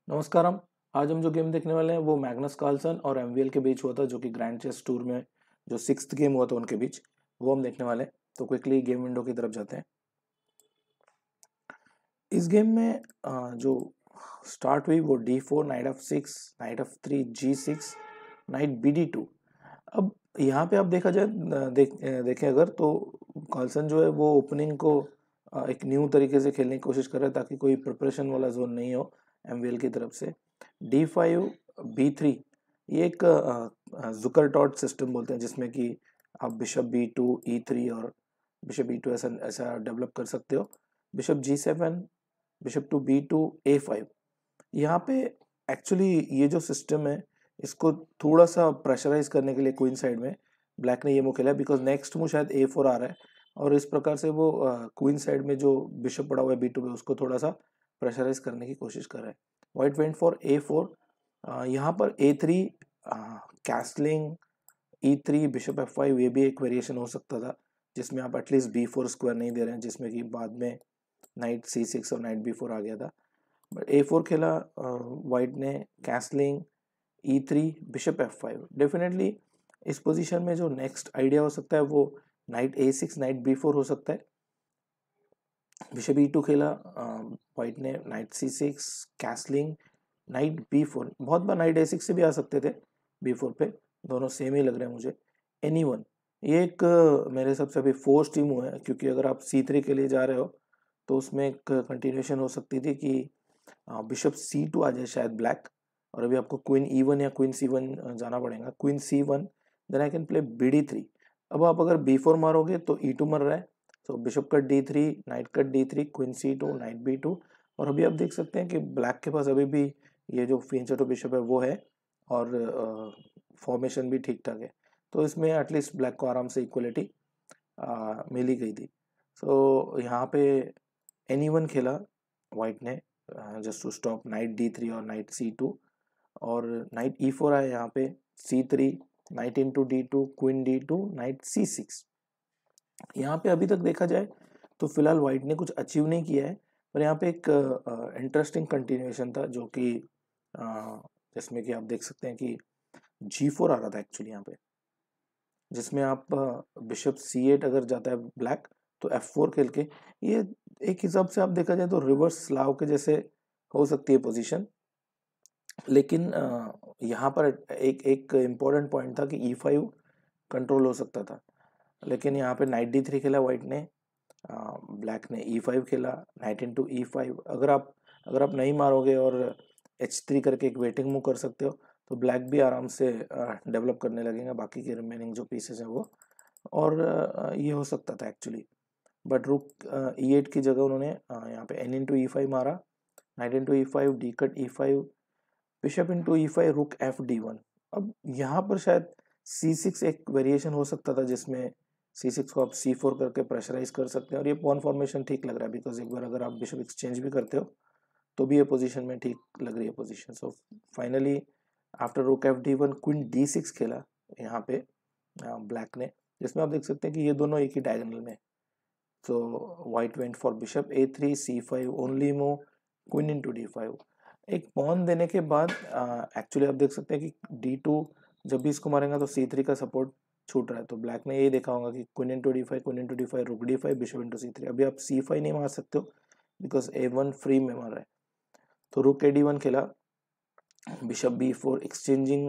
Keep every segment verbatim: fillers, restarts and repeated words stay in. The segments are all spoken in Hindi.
नमस्कार। हम आज हम जो गेम देखने वाले हैं वो मैग्नस कार्लसन और एमवीएल के बीच हुआ था, जो कि ग्रैंड चेस टूर में जो सिक्स्थ गेम हुआ था उनके बीच, वो हम देखने वाले हैं। तो क्विकली गेम विंडो की तरफ जाते हैं। इस गेम में अ, जो स्टार्ट हुई वो D four, knight F six, knight F three, G six, knight B D two. अब यहाँ पे आप देखा जाए अ, देख अ, देखें अगर तो कार्लसन जो है वो ओपनिंग को अ, एक न्यू तरीके से खेलने की कोशिश कर रहा है ताकि कोई प्रिपरेशन वाला जोन नहीं हो एमवीएल की तरफ से। डी फाइव, बी थ्री, ये एक जुकर टॉट सिस्टम बोलते हैं, जिसमें कि आप bishop B two, E three और बिशप ई टू ऐसा ऐसा डेवलप कर सकते हो। Bishop G seven, bishop to B two, A five. यहाँ पे एक्चुअली ये जो सिस्टम है इसको थोड़ा सा प्रेशराइज करने के लिए क्वीन साइड में ब्लैक ने ये मूव खेला है, बिकॉज नेक्स्ट मूव शायद ए फोर आ रहा है और इस प्रकार से वो क्वीन साइड में जो बिशप पड़ा हुआ है बी टू पे उसको थोड़ा सा प्रेशराइज करने की कोशिश कर रहा है। White went for A four. यहाँ पर A three, castling, E three, bishop F five, ये भी एक वेरिएशन हो सकता था जिसमें आप एटलीस्ट बी फोर स्क्वायर नहीं दे रहे हैं, जिसमें कि बाद में नाइट सी सिक्स और नाइट बी फोर आ गया था। बट ए फोर खेला वाइट ने, castling, E three, bishop F five. Definitely इस पोजीशन में जो नेक्स्ट आइडिया हो सकता है वो knight A six, knight B four हो सकता है। बिशप ई टू खेला वाइट ने, knight C six, castling, knight B four. बहुत बार नाइट ए सिक्स से भी आ सकते थे बी फोर पे, दोनों सेम ही लग रहे हैं मुझे। एनी वन, ये एक अ, मेरे हिसाब से अभी फोर्स टीम हुआ है, क्योंकि अगर आप सी थ्री के लिए जा रहे हो तो उसमें एक कंटिन्यूशन हो सकती थी कि बिशप सी टू आ जाए शायद ब्लैक, और अभी आपको क्वीन ई वन या क्वीन सी वन जाना पड़ेगा। Queen C one, then I can play B D three. अब आप अगर बी फोर मारोगे तो ई टू मर रहा है, तो bishop cut D three, knight cut D three, queen C two, knight B two. और अभी आप देख सकते हैं कि ब्लैक के पास अभी भी ये जो फिंचर टू बिशप है वो है, और फॉर्मेशन भी ठीक ठाक है, तो इसमें एटलीस्ट ब्लैक को आराम से इक्वलिटी मिल ही गई थी। सो so, यहाँ पे एनी वन खेला वाइट ने just to stop knight D three और नाइट सी टू, और नाइट ई फोर आया यहाँ पे, C three, knight into D two, queen D two, knight C six. यहाँ पे अभी तक देखा जाए तो फिलहाल वाइट ने कुछ अचीव नहीं किया है, पर यहाँ पे एक इंटरेस्टिंग कंटिन्यूएशन था जो कि जिसमें कि आप देख सकते हैं कि जी फोर आ रहा था एक्चुअली यहाँ पे, जिसमें आप बिशप सी एट अगर जाता है ब्लैक तो एफ फोर खेल के, ये एक हिसाब से आप देखा जाए तो रिवर्स स्लाव के जैसे हो सकती है पोजीशन। लेकिन यहाँ पर एक एक इम्पोर्टेंट पॉइंट था कि ई फाइव कंट्रोल हो सकता था, लेकिन यहाँ पे नाइट डी थ्री खेला वाइट ने, ब्लैक ने ई फाइव खेला, knight into E five. अगर आप अगर आप नहीं मारोगे और एच थ्री करके एक वेटिंग मूव कर सकते हो तो ब्लैक भी आराम से डेवलप करने लगेगा बाकी के रिमेनिंग जो पीसेज हैं वो, और ये हो सकता था एक्चुअली। बट रुक ई एट की जगह उन्होंने यहाँ पे एन इंटू ई फाइव मारा, knight into E five, D cut E five, bishop into E five, rook F D one. अब यहाँ पर शायद सी सिक्स एक वेरिएशन हो सकता था जिसमें सी सिक्स को आप सी फोर करके प्रेशराइज कर सकते हैं, और ये पॉन फॉर्मेशन ठीक लग रहा है, बिकॉज एक बार अगर आप बिशप एक्सचेंज भी करते हो तो भी ये पोजीशन में ठीक लग रही है position. So finally after rook F D one, queen D six खेला यहाँ पे ब्लैक ने, जिसमें आप देख सकते हैं कि ये दोनों एक ही डायगोनल में। So white went for bishop A three, C five, only move, queen into D five. एक पॉन देने के बाद एक्चुअली आप देख सकते हैं कि डी टू जब भी इसको मारेंगे तो सी थ्री का सपोर्ट छूट रहा है, तो ब्लैक ने ये देखा होगा कि queen into D five, queen into D five, rook D five, bishop into C three. अभी आप सी फाइव नहीं मार सकते हो बिकॉज ए वन फ्री में मार रहा है, तो रुक ए डी वन खेला, बिशप बी फोर एक्सचेंजिंग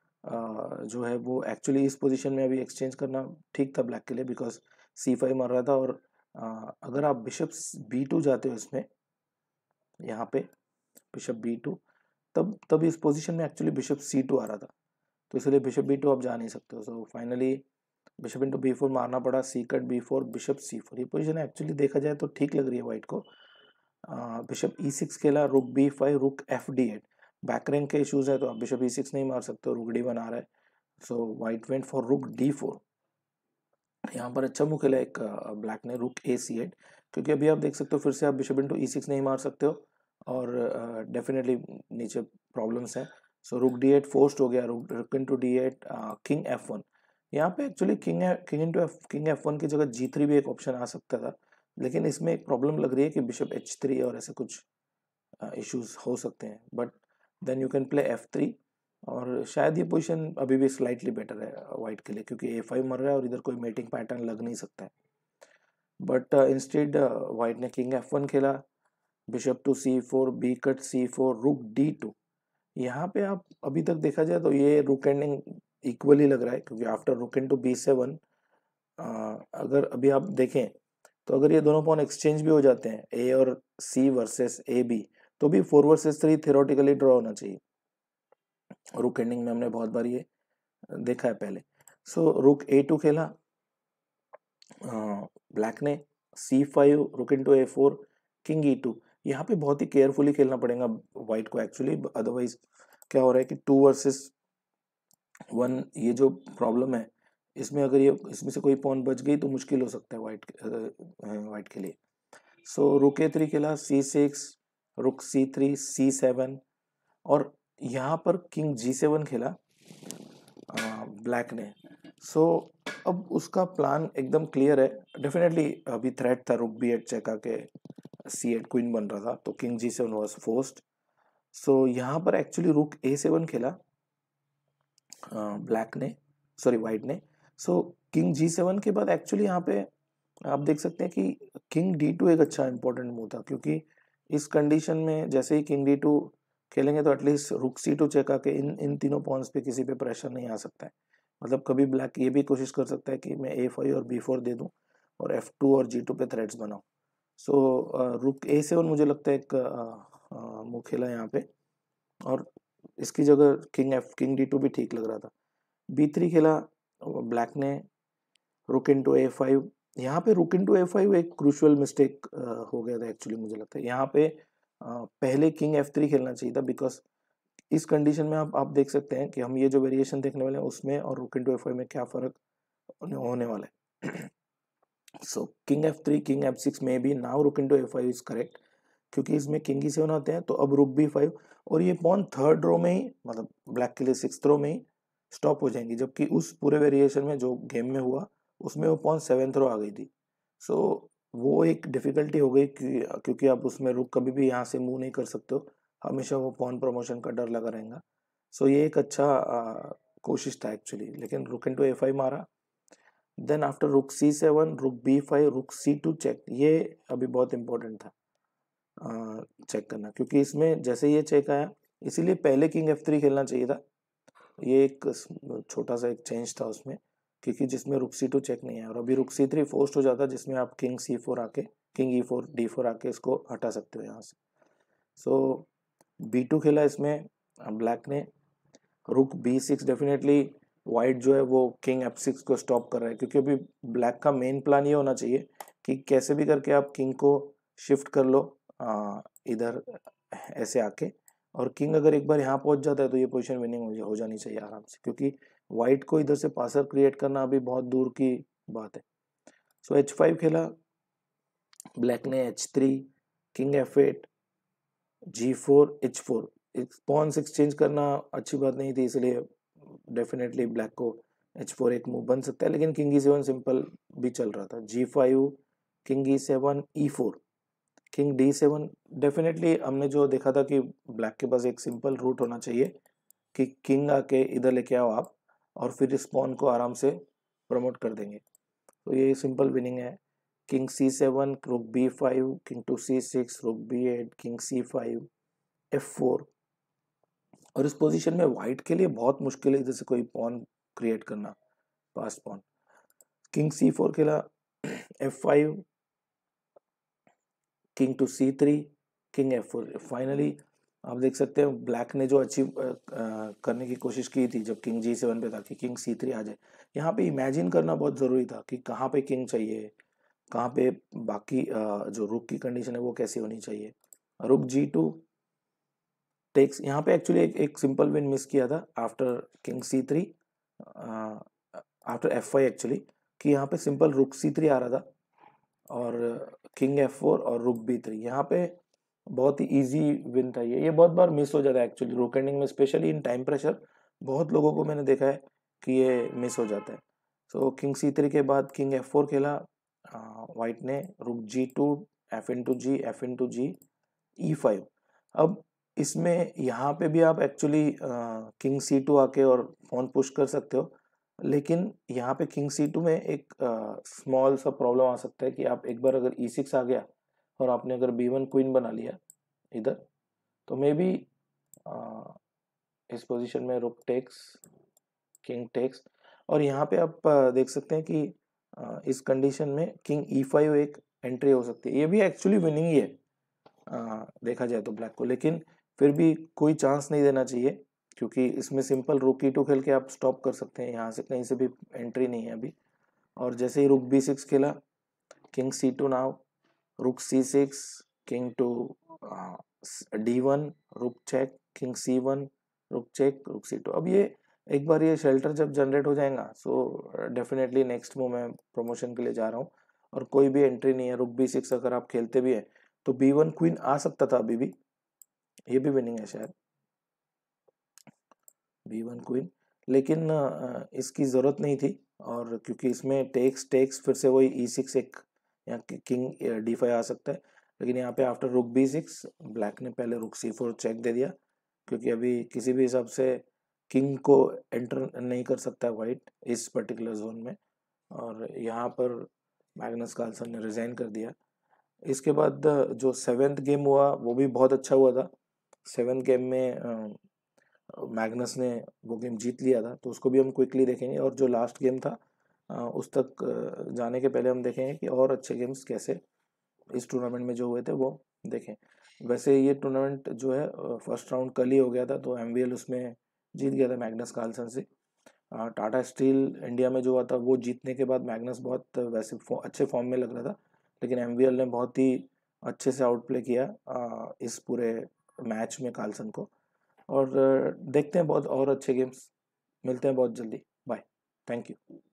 जो है वो एक्चुअली इस पोजीशन में अभी एक्सचेंज करना ठीक था ब्लैक के लिए, बिकॉज सी फाइव मार रहा था, और uh, अगर आप बिशप बी टू जाते हो इसमें, यहाँ पे बिशप बी टू, तब तब इस पोजीशन में एक्चुअली बिशप सी टू आ रहा था, तो इसलिए बिशप बी टू आप जा नहीं सकते हो। So finally bishop into B four मारना पड़ा, C cut B four, bishop C four. ये पोजीशन एक्चुअली देखा जाए तो ठीक लग रही है वाइट को। बिशप ई सिक्स खेला, rook B five, rook F D eight. Back rank के इश्यूज है तो आप बिशप ई सिक्स नहीं मार सकते हो, रुक डी वन आ रहा है। So white went for rook D four. यहाँ पर अच्छा मूव खेला एक ब्लैक ने, रुक ए सी एट, क्योंकि अभी आप देख सकते हो फिर से आप बिशप इंटू ई सिक्स नहीं मार सकते हो, और डेफिनेटली uh, नीचे प्रॉब्लम्स हैं। सो रुक डी एट फोर्स्ड हो गया, rook rook into D eight, king F one. यहाँ पे actually king king into F king F one की जगह जी थ्री भी एक ऑप्शन आ सकता था, लेकिन इसमें एक प्रॉब्लम लग रही है कि बिशप एच थ्री और ऐसे कुछ इश्यूज हो सकते हैं। But then you can play F three, और शायद ये पोजीशन अभी भी स्लाइटली बेटर है वाइट के लिए, क्योंकि ए फाइव मर रहा है और इधर कोई मेटिंग पैटर्न लग नहीं सकता है। बट इंस्टेड वाइट ने किंग एफ वन खेला, bishop to C four, B cut C four, rook D two. यहाँ पे आप अभी तक देखा जाए तो ये रुक एंडिंग इक्वली लग रहा है, क्योंकि आफ्टर रुक इन टू बी सेवन, अगर अभी आप देखें तो अगर ये दोनों पॉन एक्सचेंज भी हो जाते हैं, ए और सी वर्सेस ए बी, तो भी four versus three theoretically draw होना चाहिए। रुक एंडिंग में हमने बहुत बार ये देखा है पहले। सो रुक ए टू खेला ब्लैक ने, C five, rook into A four, king E two. यहाँ पे बहुत ही केयरफुली खेलना पड़ेगा वाइट को एक्चुअली, अदरवाइज क्या हो रहा है कि टू वर्सेस वन ये जो प्रॉब्लम है, इसमें अगर ये इसमें से कोई पॉन बच गई तो मुश्किल हो सकता है वाइट वाइट के लिए। सो रुक ए थ्री खेला, सी सिक्स, रुक सी थ्री, सी सेवन, और यहाँ पर किंग जी सेवन खेला ब्लैक ने। सो so, अब उसका प्लान एकदम क्लियर है। डेफिनेटली अभी थ्रेट था रुक बी एट चेक आके सी एट क्वीन बन रहा था, तो king G seven was forced. So यहाँ पर एक्चुअली रुक ए सेवन खेला ब्लैक ने, सॉरी वाइट ने। सो किंग जी सेवन के बाद एक्चुअली यहाँ पे आप देख सकते हैं कि किंग डी टू एक अच्छा इंपॉर्टेंट मूव था, क्योंकि इस कंडीशन में जैसे ही किंग डी टू खेलेंगे तो एटलीस्ट रुक सी टू चेक आके इन इन तीनों पॉइंट्स पे किसी पे प्रेशर नहीं आ सकता है। मतलब कभी ब्लैक ये भी कोशिश कर सकता है कि मैं ए फाइव और बी फोर दे दूं और एफ टू और जी टू पे थ्रेड्स बनाऊं। सो रुक ए सेवन मुझे लगता है एक मूव खेला यहाँ पे, और इसकी जगह king F king D two भी ठीक लग रहा था। बी थ्री खेला ब्लैक ने, रुक इन टू ए फाइव। यहाँ पे rook into A five एक क्रूशियल मिस्टेक हो गया था एक्चुअली, मुझे लगता है यहाँ पे uh, पहले किंग एफ थ्री खेलना चाहिए था, बिकॉज इस कंडीशन में आप आप देख सकते हैं कि हम ये जो वेरिएशन देखने वाले हैं उसमें और रुक इन टू ए फाइव में क्या फर्क होने वाला है। So king F three, king F six में भी now rook into A five is correct, क्योंकि इसमें किंग ई सेवन आते हैं, तो अब रुक बी फाइव, और ये पॉन थर्ड रो में ही, मतलब ब्लैक के लिए सिक्स रो में ही स्टॉप हो जाएंगी, जबकि उस पूरे वेरिएशन में जो गेम में हुआ उसमें वो पॉन सेवेंथ रो आ गई थी। सो so, वो एक डिफिकल्टी हो गई, क्योंकि आप उसमें रुक कभी भी यहाँ से मूव नहीं कर सकते हो, हमेशा वो पॉन प्रमोशन का डर लगा रहेगा। सो so, ये एक अच्छा आ, कोशिश था एक्चुअली, लेकिन rook into A five मारा। Then after rook C seven, rook B five, rook C to check, ये अभी बहुत इंपॉर्टेंट था चेक करना, क्योंकि इसमें जैसे ये चेक आया, इसीलिए पहले किंग एफ थ्री खेलना चाहिए था। ये एक छोटा सा एक चेंज था उसमें, क्योंकि जिसमें रुक सी टू चेक नहीं है, और अभी रुक सी थ्री फोर्स्ड हो जाता, जिसमें आप किंग सी फोर आके king E four D four आके इसको हटा सकते हो यहाँ से। सो बी टू खेला इसमें ब्लैक ने, रुक बी सिक्स। डेफिनेटली वाइट जो है वो किंग एफ सिक्स को स्टॉप कर रहा है, क्योंकि अभी ब्लैक का मेन प्लान ये होना चाहिए कि कैसे भी करके आप किंग को शिफ्ट कर लो आ, इधर ऐसे आके, और किंग अगर एक बार यहाँ पहुंच जाता है तो ये पोजीशन विनिंग हो जानी चाहिए आराम से, क्योंकि वाइट को इधर से पासर क्रिएट करना अभी बहुत दूर की बात है। सो एच फाइव खेला ब्लैक ने, H three, king F eight, G four, H four. Pawns exchange करना अच्छी बात नहीं थी, इसलिए डेफिनेटली ब्लैक को एच फोर एक मूव बन सकता है, लेकिन किंग ई सेवन सिंपल भी चल रहा था। G five, king E seven, E four, king D seven. Definitely हमने जो देखा था कि ब्लैक के पास एक सिंपल रूट होना चाहिए कि किंग आके इधर लेके आओ आप, और फिर इस पॉन को आराम से प्रमोट कर देंगे, तो ये सिंपल विनिंग है। King C seven, rook B five, king to C six, rook B eight, king C five, F four. और इस पोजीशन में वाइट के लिए बहुत मुश्किल है इधर से कोई पॉन क्रिएट करना, pass pawn. King C four खेला, F five, king to C three, king F four. Finally आप देख सकते हैं ब्लैक ने जो अचीव करने की कोशिश की थी जब किंग जी सेवन पे था कि किंग सी थ्री आ जाए, यहाँ पे इमेजिन करना बहुत ज़रूरी था कि कहाँ पे किंग चाहिए, कहाँ पे बाकी आ, जो रुक की कंडीशन है वो कैसी होनी चाहिए। रुक जी टू टेक्स, यहाँ पे एक्चुअली एक, एक सिंपल विन मिस किया था after king C three, after F five actually, कि यहाँ पे सिंपल रुक सी थ्री आ रहा था और किंग एफ फोर और रुक बी थ्री। यहाँ पे बहुत ही इजी विन था ये ये बहुत बार मिस हो जाता है एक्चुअली रुक एंडिंग में, स्पेशली इन टाइम प्रेशर बहुत लोगों को मैंने देखा है कि ये मिस हो जाता है। सो किंग सी थ्री के बाद किंग एफ फोर खेला वाइट ने, rook G two, F into G, F into G, E five. अब इसमें यहाँ पे भी आप एक्चुअली किंग सी टू आके और फोन पुश कर सकते हो, लेकिन यहाँ पे किंग सी टू में एक स्मॉल सा प्रॉब्लम आ सकता है कि आप एक बार अगर ई सिक्स आ गया और आपने अगर बी वन क्वीन बना लिया इधर, तो मे बी इस पोजीशन में रुक टेक्स, किंग टेक्स, और यहाँ पे आप देख सकते हैं कि इस कंडीशन में किंग ई फाइव एक एंट्री हो सकती है। ये भी एक्चुअली विनिंग ही है आ, देखा जाए तो ब्लैक को, लेकिन फिर भी कोई चांस नहीं देना चाहिए क्योंकि इसमें सिंपल रुक ई टू खेल के आप स्टॉप कर सकते हैं, यहाँ से कहीं से भी एंट्री नहीं है अभी। और जैसे ही रुक बी सिक्स खेला, king C two now, rook C six, king to D one, rook check, king C one, rook check, rook C to. अब ये एक बार ये शेल्टर जब जनरेट हो जाएगा सो डेफिनेटली नेक्स्ट मूव मैं प्रमोशन के लिए जा रहा हूँ, और कोई भी एंट्री नहीं है। रुक बी सिक्स अगर आप खेलते भी है तो बी वन क्वीन आ सकता था अभी भी, ये भी विनिंग है शायद, बी वन क्वीन, लेकिन इसकी ज़रूरत नहीं थी। और क्योंकि इसमें टेक्स टेक्स फिर से वही ई सिक्स एक या किंग डी फाइव आ सकता है, लेकिन यहाँ पे आफ्टर रुक बी सिक्स ब्लैक ने पहले रुक सी फोर चेक दे दिया, क्योंकि अभी किसी भी हिसाब से किंग को एंटर नहीं कर सकता है वाइट इस पर्टिकुलर जोन में। और यहाँ पर मैग्नस कार्लसन ने रिजाइन कर दिया। इसके बाद जो सेवेंथ गेम हुआ वो भी बहुत अच्छा हुआ था। सेवेंथ गेम में मैग्नस ने वो गेम जीत लिया था, तो उसको भी हम क्विकली देखेंगे। और जो लास्ट गेम था उस तक जाने के पहले हम देखेंगे कि और अच्छे गेम्स कैसे इस टूर्नामेंट में जो हुए थे वो देखें। वैसे ये टूर्नामेंट जो है फर्स्ट राउंड कल ही हो गया था, तो एमवीएल उसमें जीत गया था मैग्नस कार्लसन से। टाटा स्टील इंडिया में जो हुआ था वो जीतने के बाद मैग्नस बहुत वैसे अच्छे फॉर्म में लग रहा था, लेकिन एमवीएल ने बहुत ही अच्छे से आउट प्ले किया इस पूरे मैच में कार्लसन को। और देखते हैं बहुत और अच्छे गेम्स, मिलते हैं बहुत जल्दी, बाय, थैंक यू।